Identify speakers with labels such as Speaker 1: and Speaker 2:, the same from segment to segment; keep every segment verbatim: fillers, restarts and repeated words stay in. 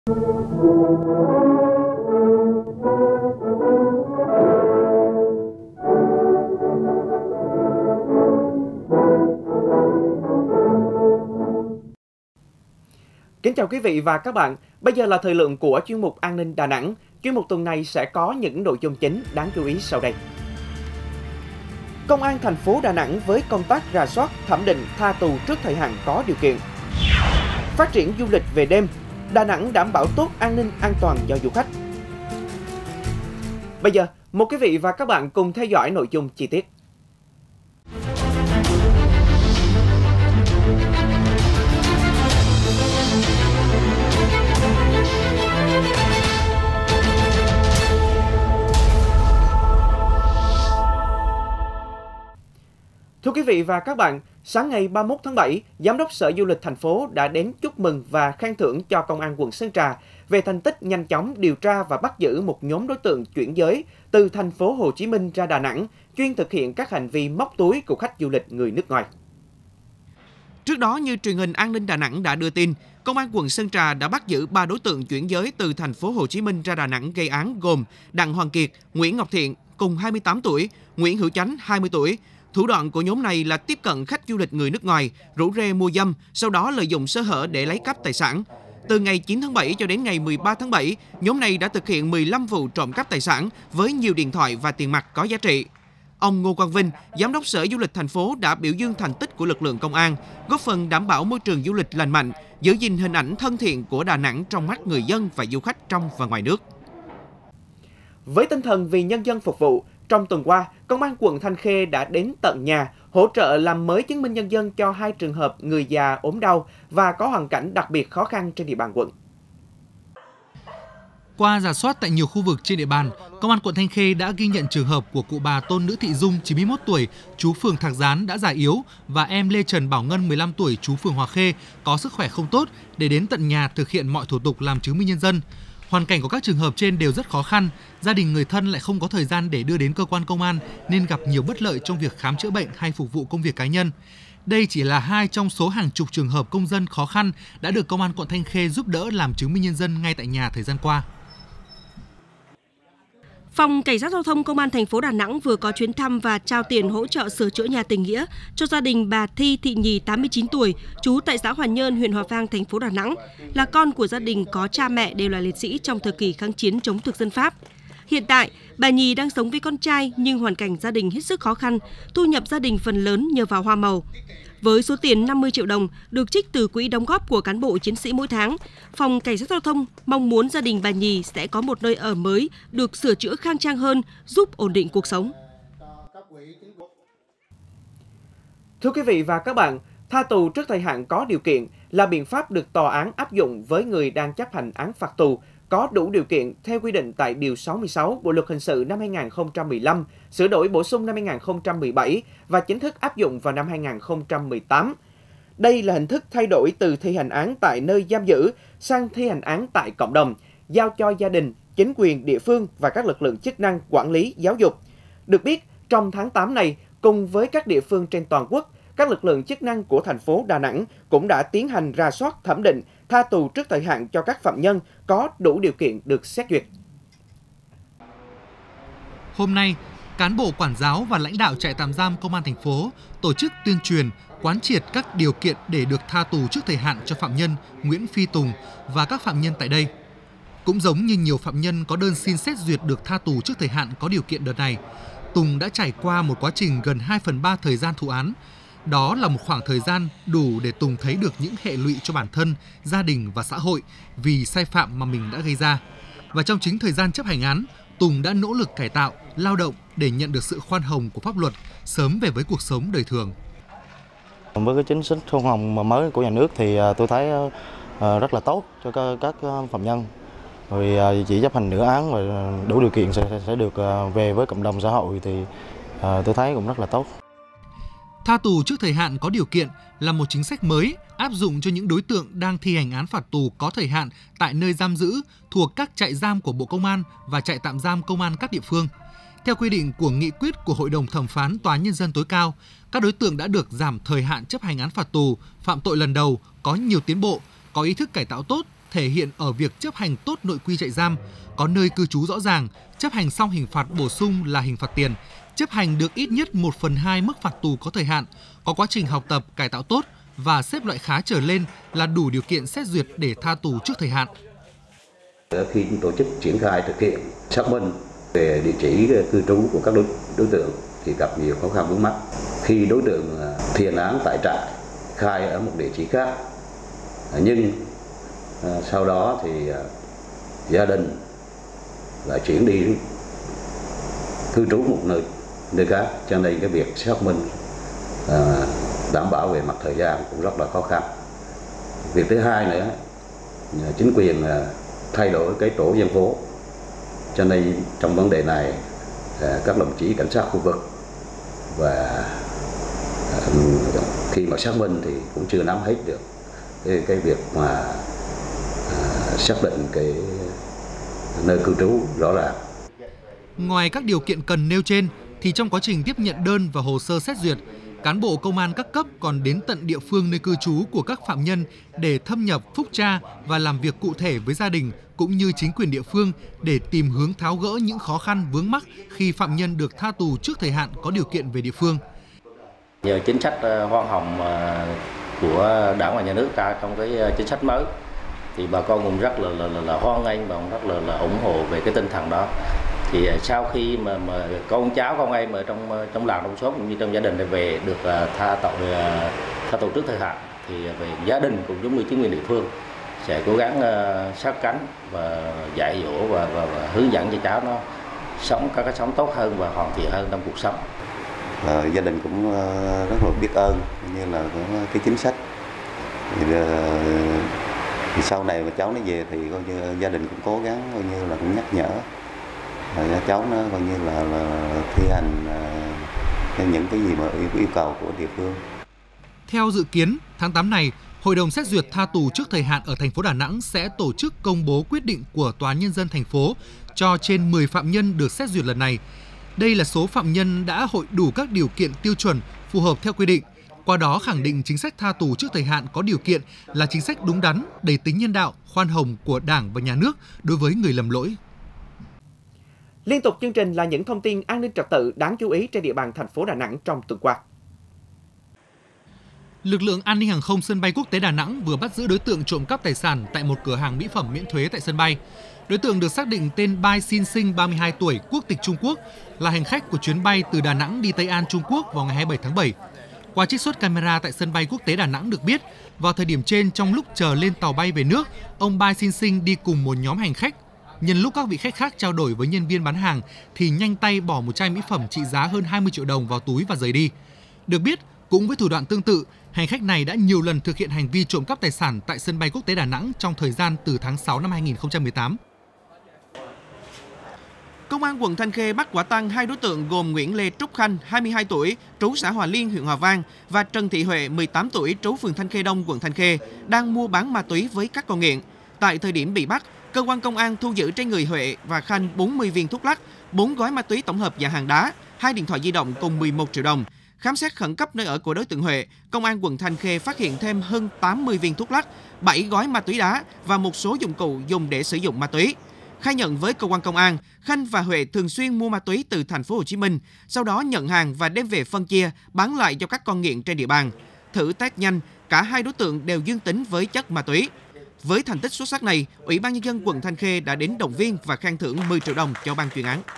Speaker 1: Kính chào quý vị và các bạn. Bây giờ là thời lượng của chuyên mục An ninh Đà Nẵng. Chuyên mục tuần này sẽ có những nội dung chính đáng chú ý sau đây. Công an thành phố Đà Nẵng với công tác rà soát, thẩm định, tha tù trước thời hạn có điều kiện. Phát triển du lịch về đêm, Đà Nẵng đảm bảo tốt an ninh an toàn cho du khách. Bây giờ, mời quý vị và các bạn cùng theo dõi nội dung chi tiết. Thưa quý vị và các bạn, sáng ngày ba mươi mốt tháng bảy, Giám đốc Sở Du lịch thành phố đã đến chúc mừng và khen thưởng cho Công an quận Sơn Trà về thành tích nhanh chóng điều tra và bắt giữ một nhóm đối tượng chuyển giới từ thành phố Hồ Chí Minh ra Đà Nẵng, chuyên thực hiện các hành vi móc túi của khách du lịch người nước ngoài. Trước đó, như truyền hình An ninh Đà Nẵng đã đưa tin, Công an quận Sơn Trà đã bắt giữ ba đối tượng chuyển giới từ thành phố Hồ Chí Minh ra Đà Nẵng gây án gồm Đặng Hoàng Kiệt, Nguyễn Ngọc Thiện cùng hai mươi tám tuổi, Nguyễn Hữu Chánh hai mươi tuổi. Thủ đoạn của nhóm này là tiếp cận khách du lịch người nước ngoài, rủ rê mua dâm, sau đó lợi dụng sơ hở để lấy cắp tài sản. Từ ngày chín tháng bảy cho đến ngày mười ba tháng bảy, nhóm này đã thực hiện mười lăm vụ trộm cắp tài sản với nhiều điện thoại và tiền mặt có giá trị. Ông Ngô Quang Vinh, Giám đốc Sở Du lịch thành phố đã biểu dương thành tích của lực lượng công an, góp phần đảm bảo môi trường du lịch lành mạnh, giữ gìn hình ảnh thân thiện của Đà Nẵng trong mắt người dân và du khách trong và ngoài nước. Với tinh thần vì nhân dân phục vụ, trong tuần qua, Công an quận Thanh Khê đã đến tận nhà hỗ trợ làm mới chứng minh nhân dân cho hai trường hợp người già ốm đau và có hoàn cảnh đặc biệt khó khăn trên địa bàn quận.
Speaker 2: Qua rà soát tại nhiều khu vực trên địa bàn, Công an quận Thanh Khê đã ghi nhận trường hợp của cụ bà Tôn Nữ Thị Dung, chín mươi mốt tuổi, trú phường Thạc Gián đã già yếu và em Lê Trần Bảo Ngân, mười lăm tuổi, trú phường Hòa Khê có sức khỏe không tốt để đến tận nhà thực hiện mọi thủ tục làm chứng minh nhân dân. Hoàn cảnh của các trường hợp trên đều rất khó khăn, gia đình người thân lại không có thời gian để đưa đến cơ quan công an nên gặp nhiều bất lợi trong việc khám chữa bệnh hay phục vụ công việc cá nhân. Đây chỉ là hai trong số hàng chục trường hợp công dân khó khăn đã được Công an quận Thanh Khê giúp đỡ làm chứng minh nhân dân ngay tại nhà thời gian qua.
Speaker 3: Phòng Cảnh sát Giao thông Công an thành phố Đà Nẵng vừa có chuyến thăm và trao tiền hỗ trợ sửa chữa nhà tình nghĩa cho gia đình bà Thi Thị Nhì, tám mươi chín tuổi, trú tại xã Hòa Nhơn, huyện Hòa Vang, thành phố Đà Nẵng, là con của gia đình có cha mẹ đều là liệt sĩ trong thời kỳ kháng chiến chống thực dân Pháp. Hiện tại, bà Nhì đang sống với con trai nhưng hoàn cảnh gia đình hết sức khó khăn, thu nhập gia đình phần lớn nhờ vào hoa màu. Với số tiền năm mươi triệu đồng được trích từ quỹ đóng góp của cán bộ chiến sĩ mỗi tháng, Phòng Cảnh sát Giao thông mong muốn gia đình bà Nhì sẽ có một nơi ở mới, được sửa chữa khang trang hơn, giúp ổn định cuộc sống.
Speaker 1: Thưa quý vị và các bạn, tha tù trước thời hạn có điều kiện là biện pháp được tòa án áp dụng với người đang chấp hành án phạt tù có đủ điều kiện theo quy định tại Điều sáu mươi sáu Bộ Luật Hình sự năm hai nghìn không trăm mười lăm, sửa đổi bổ sung năm hai nghìn không trăm mười bảy và chính thức áp dụng vào năm hai nghìn không trăm mười tám. Đây là hình thức thay đổi từ thi hành án tại nơi giam giữ sang thi hành án tại cộng đồng, giao cho gia đình, chính quyền địa phương và các lực lượng chức năng quản lý giáo dục. Được biết, trong tháng tám này, cùng với các địa phương trên toàn quốc, các lực lượng chức năng của thành phố Đà Nẵng cũng đã tiến hành rà soát, thẩm định, tha tù trước thời hạn cho các phạm nhân có đủ điều kiện được xét duyệt.
Speaker 2: Hôm nay, cán bộ quản giáo và lãnh đạo trại tạm giam Công an thành phố tổ chức tuyên truyền, quán triệt các điều kiện để được tha tù trước thời hạn cho phạm nhân Nguyễn Phi Tùng và các phạm nhân tại đây. Cũng giống như nhiều phạm nhân có đơn xin xét duyệt được tha tù trước thời hạn có điều kiện đợt này, Tùng đã trải qua một quá trình gần hai phần ba thời gian thụ án. Đó là một khoảng thời gian đủ để Tùng thấy được những hệ lụy cho bản thân, gia đình và xã hội vì sai phạm mà mình đã gây ra. Và trong chính thời gian chấp hành án, Tùng đã nỗ lực cải tạo, lao động để nhận được sự khoan hồng của pháp luật, sớm về với cuộc sống đời thường.
Speaker 4: Với cái chính sách khoan hồng mới của nhà nước thì tôi thấy rất là tốt cho các phạm nhân. Rồi chỉ chấp hành nửa án và đủ điều kiện sẽ, sẽ được về với cộng đồng xã hội thì tôi thấy cũng rất là tốt.
Speaker 2: Tha tù trước thời hạn có điều kiện là một chính sách mới áp dụng cho những đối tượng đang thi hành án phạt tù có thời hạn tại nơi giam giữ thuộc các trại giam của Bộ Công an và trại tạm giam công an các địa phương. Theo quy định của nghị quyết của Hội đồng thẩm phán Tòa án Nhân dân tối cao, các đối tượng đã được giảm thời hạn chấp hành án phạt tù, phạm tội lần đầu, có nhiều tiến bộ, có ý thức cải tạo tốt, thể hiện ở việc chấp hành tốt nội quy trại giam, có nơi cư trú rõ ràng, chấp hành xong hình phạt bổ sung là hình phạt tiền, chấp hành được ít nhất một phần hai mức phạt tù có thời hạn, có quá trình học tập, cải tạo tốt và xếp loại khá trở lên là đủ điều kiện xét duyệt để tha tù trước thời hạn.
Speaker 5: Khi tổ chức triển khai thực hiện xác minh về địa chỉ cư trú của các đối, đối tượng thì gặp nhiều khó khăn vướng mắc. Khi đối tượng thi hành án tại trại khai ở một địa chỉ khác, nhưng sau đó thì gia đình lại chuyển đi cư trú một nơi nơi khác, cho nên cái việc xác minh đảm bảo về mặt thời gian cũng rất là khó khăn. Việc thứ hai nữa, chính quyền thay đổi cái tổ dân phố, cho nên trong vấn đề này các đồng chí cảnh sát khu vực và khi mà xác minh thì cũng chưa nắm hết được cái, cái việc mà xác định cái nơi cư trú rõ ràng.
Speaker 2: Ngoài các điều kiện cần nêu trên thì trong quá trình tiếp nhận đơn và hồ sơ xét duyệt, cán bộ công an các cấp còn đến tận địa phương nơi cư trú của các phạm nhân để thâm nhập, phúc tra và làm việc cụ thể với gia đình cũng như chính quyền địa phương để tìm hướng tháo gỡ những khó khăn vướng mắc khi phạm nhân được tha tù trước thời hạn có điều kiện về địa phương.
Speaker 6: Nhờ chính sách khoan hồng của Đảng và Nhà nước ta trong cái chính sách mới thì bà con cũng rất là là, là, là hoan nghênh và cũng rất là, là ủng hộ về cái tinh thần đó. Thì sau khi mà, mà con cháu con em ở trong trong làng trong xóm cũng như trong gia đình về được tha tội tha tù trước thời hạn thì về gia đình cũng giống như chính quyền địa phương sẽ cố gắng uh, sát cánh và dạy dỗ và, và, và hướng dẫn cho cháu nó sống có cái sống tốt hơn và hoàn thiện hơn trong cuộc sống.
Speaker 7: À, gia đình cũng uh, rất là biết ơn như là cái chính sách. Thì, uh, thì sau này mà cháu nó về thì coi như gia đình cũng cố gắng coi như là cũng nhắc nhở và cháu nó coi như là, là thi hành uh, những cái gì mà yêu, yêu cầu của địa phương.
Speaker 2: Theo dự kiến, tháng tám này, Hội đồng xét duyệt tha tù trước thời hạn ở thành phố Đà Nẵng sẽ tổ chức công bố quyết định của Tòa án Nhân dân thành phố cho trên mười phạm nhân được xét duyệt lần này. Đây là số phạm nhân đã hội đủ các điều kiện tiêu chuẩn phù hợp theo quy định, qua đó khẳng định chính sách tha tù trước thời hạn có điều kiện là chính sách đúng đắn, đầy tính nhân đạo, khoan hồng của Đảng và Nhà nước đối với người lầm lỗi.
Speaker 1: Liên tục chương trình là những thông tin an ninh trật tự đáng chú ý trên địa bàn thành phố Đà Nẵng trong tuần qua.
Speaker 2: Lực lượng an ninh hàng không sân bay quốc tế Đà Nẵng vừa bắt giữ đối tượng trộm cắp tài sản tại một cửa hàng mỹ phẩm miễn thuế tại sân bay. Đối tượng được xác định tên Bai Xin Sinh, ba mươi hai tuổi, quốc tịch Trung Quốc, là hành khách của chuyến bay từ Đà Nẵng đi Tây An, Trung Quốc vào ngày hai mươi bảy tháng bảy. Qua trích xuất camera tại sân bay quốc tế Đà Nẵng được biết, vào thời điểm trên trong lúc chờ lên tàu bay về nước, ông Bai Xin Sinh đi cùng một nhóm hành khách. Nhân lúc các vị khách khác trao đổi với nhân viên bán hàng thì nhanh tay bỏ một chai mỹ phẩm trị giá hơn hai mươi triệu đồng vào túi và rời đi. Được biết, cũng với thủ đoạn tương tự, hành khách này đã nhiều lần thực hiện hành vi trộm cắp tài sản tại sân bay quốc tế Đà Nẵng trong thời gian từ tháng sáu năm hai nghìn không trăm mười tám.
Speaker 1: Công an quận Thanh Khê bắt quả tang hai đối tượng gồm Nguyễn Lê Trúc Khanh, hai mươi hai tuổi, trú xã Hòa Liên, huyện Hòa Vang và Trần Thị Huệ, mười tám tuổi, trú phường Thanh Khê Đông, quận Thanh Khê, đang mua bán ma túy với các con nghiện. Tại thời điểm bị bắt, cơ quan công an thu giữ trên người Huệ và Khanh bốn mươi viên thuốc lắc, bốn gói ma túy tổng hợp dạng hàng đá, hai điện thoại di động cùng mười một triệu đồng. Khám xét khẩn cấp nơi ở của đối tượng Huệ, Công an quận Thanh Khê phát hiện thêm hơn tám mươi viên thuốc lắc, bảy gói ma túy đá và một số dụng cụ dùng để sử dụng ma túy. Khai nhận với cơ quan công an, Khanh và Huệ thường xuyên mua ma túy từ thành phố Hồ Chí Minh, sau đó nhận hàng và đem về phân chia, bán lại cho các con nghiện trên địa bàn. Thử test nhanh, cả hai đối tượng đều dương tính với chất ma túy. Với thành tích xuất sắc này, Ủy ban Nhân dân quận Thanh Khê đã đến động viên và khen thưởng mười triệu đồng cho ban chuyên án.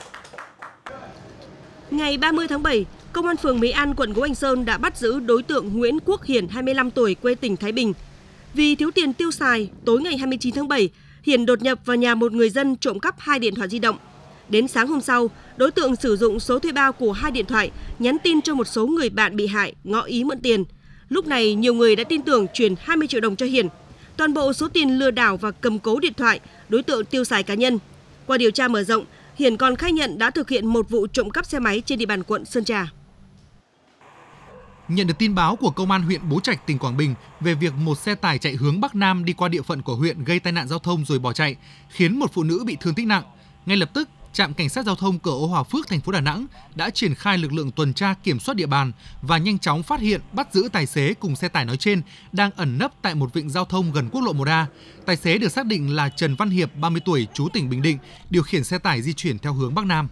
Speaker 3: Ngày ba mươi tháng bảy, Công an phường Mỹ An, quận Ngũ Hành Sơn đã bắt giữ đối tượng Nguyễn Quốc Hiển, hai mươi lăm tuổi, quê tỉnh Thái Bình. Vì thiếu tiền tiêu xài, tối ngày hai mươi chín tháng bảy, Hiển đột nhập vào nhà một người dân trộm cắp hai điện thoại di động. Đến sáng hôm sau, đối tượng sử dụng số thuê bao của hai điện thoại nhắn tin cho một số người bạn bị hại ngỏ ý mượn tiền. Lúc này, nhiều người đã tin tưởng chuyển hai mươi triệu đồng cho Hiển. Toàn bộ số tiền lừa đảo và cầm cố điện thoại, đối tượng tiêu xài cá nhân. Qua điều tra mở rộng, Hiển còn khai nhận đã thực hiện một vụ trộm cắp xe máy trên địa bàn quận Sơn Trà.
Speaker 2: Nhận được tin báo của Công an huyện Bố Trạch, tỉnh Quảng Bình về việc một xe tải chạy hướng Bắc Nam đi qua địa phận của huyện gây tai nạn giao thông rồi bỏ chạy, khiến một phụ nữ bị thương tích nặng. Ngay lập tức, Trạm Cảnh sát Giao thông cửa ô Hòa Phước, thành phố Đà Nẵng đã triển khai lực lượng tuần tra kiểm soát địa bàn và nhanh chóng phát hiện, bắt giữ tài xế cùng xe tải nói trên đang ẩn nấp tại một vịnh giao thông gần quốc lộ một A. Tài xế được xác định là Trần Văn Hiệp, ba mươi tuổi, trú tỉnh Bình Định, điều khiển xe tải di chuyển theo hướng Bắc Nam.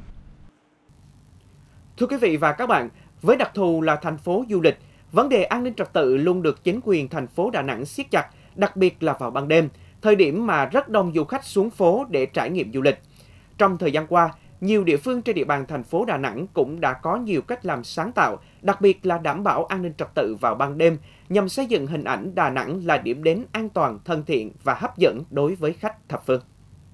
Speaker 1: Thưa quý vị và các bạn, với đặc thù là thành phố du lịch, vấn đề an ninh trật tự luôn được chính quyền thành phố Đà Nẵng siết chặt, đặc biệt là vào ban đêm, thời điểm mà rất đông du khách xuống phố để trải nghiệm du lịch. Trong thời gian qua, nhiều địa phương trên địa bàn thành phố Đà Nẵng cũng đã có nhiều cách làm sáng tạo, đặc biệt là đảm bảo an ninh trật tự vào ban đêm, nhằm xây dựng hình ảnh Đà Nẵng là điểm đến an toàn, thân thiện và hấp dẫn đối với khách thập phương.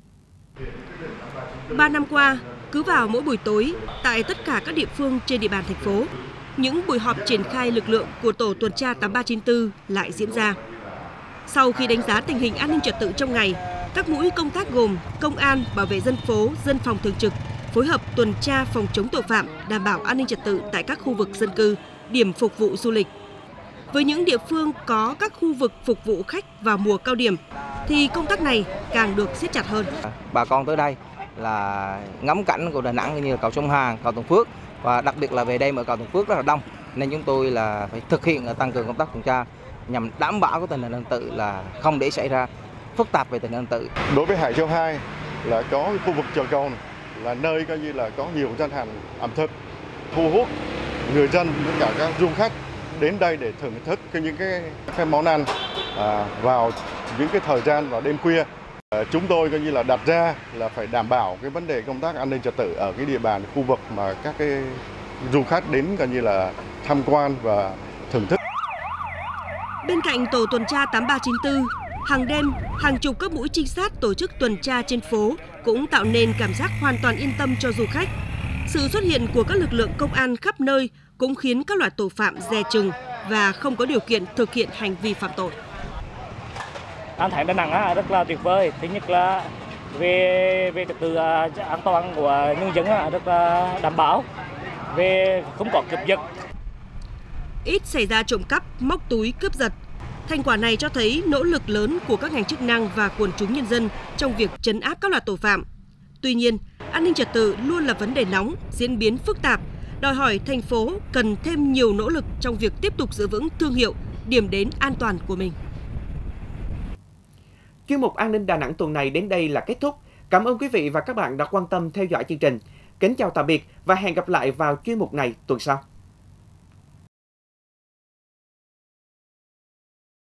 Speaker 3: Ba năm qua, cứ vào mỗi buổi tối, tại tất cả các địa phương trên địa bàn thành phố, những buổi họp triển khai lực lượng của tổ tuần tra tám ba chín tư lại diễn ra. Sau khi đánh giá tình hình an ninh trật tự trong ngày, các mũi công tác gồm công an, bảo vệ dân phố, dân phòng thường trực, phối hợp tuần tra phòng chống tội phạm, đảm bảo an ninh trật tự tại các khu vực dân cư, điểm phục vụ du lịch. Với những địa phương có các khu vực phục vụ khách vào mùa cao điểm, thì công tác này càng được siết chặt hơn.
Speaker 8: Bà con tới đây là ngắm cảnh của Đà Nẵng như là cầu Sông Hàn, cầu Thuận Phước, và đặc biệt là về đêm ở cầu Thuận Phước rất là đông, nên chúng tôi là phải thực hiện tăng cường công tác tuần tra nhằm đảm bảo cái tình hình an ninh trật tự là không để xảy ra phức tạp về tình hình an ninh trật tự.
Speaker 9: Đối với Hải Châu hai là có khu vực chợ Cồn là nơi coi như là có nhiều gian hàng ẩm thực, thu hút người dân tất cả các du khách đến đây để thưởng thức những cái, cái món ăn à, vào những cái thời gian vào đêm khuya. À, chúng tôi coi như là đặt ra là phải đảm bảo cái vấn đề công tác an ninh trật tự ở cái địa bàn khu vực mà các cái du khách đến coi như là tham quan và thưởng thức.
Speaker 3: Bên cạnh tổ tuần tra tám ba chín tư, hàng đêm, hàng chục các mũi trinh sát tổ chức tuần tra trên phố cũng tạo nên cảm giác hoàn toàn yên tâm cho du khách. Sự xuất hiện của các lực lượng công an khắp nơi cũng khiến các loại tội phạm dè chừng và không có điều kiện thực hiện hành vi phạm tội.
Speaker 10: An Thành Đà Nẵng rất là tuyệt vời. Thứ nhất là về về trật tự an toàn của nhân dân rất là đảm bảo, về không có cướp giật.
Speaker 3: Ít xảy ra trộm cắp, móc túi, cướp giật. Thành quả này cho thấy nỗ lực lớn của các ngành chức năng và quần chúng nhân dân trong việc trấn áp các loại tội phạm. Tuy nhiên, an ninh trật tự luôn là vấn đề nóng, diễn biến phức tạp, đòi hỏi thành phố cần thêm nhiều nỗ lực trong việc tiếp tục giữ vững thương hiệu, điểm đến an toàn của mình.
Speaker 1: Chuyên mục An ninh Đà Nẵng tuần này đến đây là kết thúc. Cảm ơn quý vị và các bạn đã quan tâm theo dõi chương trình. Kính chào tạm biệt và hẹn gặp lại vào chuyên mục này tuần sau.